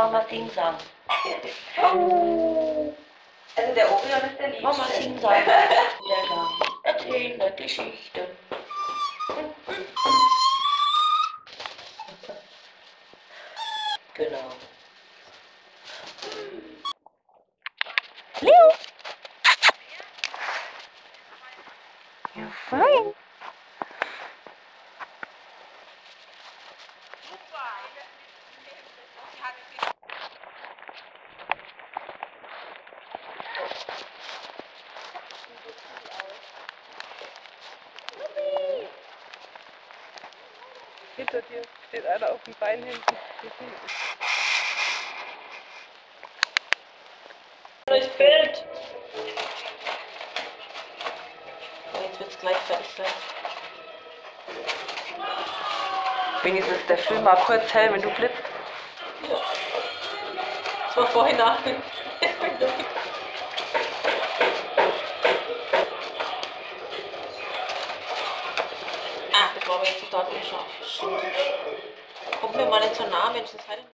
Mama sing sang. Oh. Also der Orion ist der Liebste. Mama sing sang. Der Gang. Erzähle Geschichte. Genau. Leo! You're fine. Hinter dir steht einer auf dem Bein hinten. Das Bild. Oh, jetzt wird es gleich fertig sein. Wenigstens ist der Film mal kurz hell, wenn du blitzt. Ja. Das war vorhin nach. Das war aber jetzt total unscharf. Kommt mir mal nicht so nah, Mensch, das halt.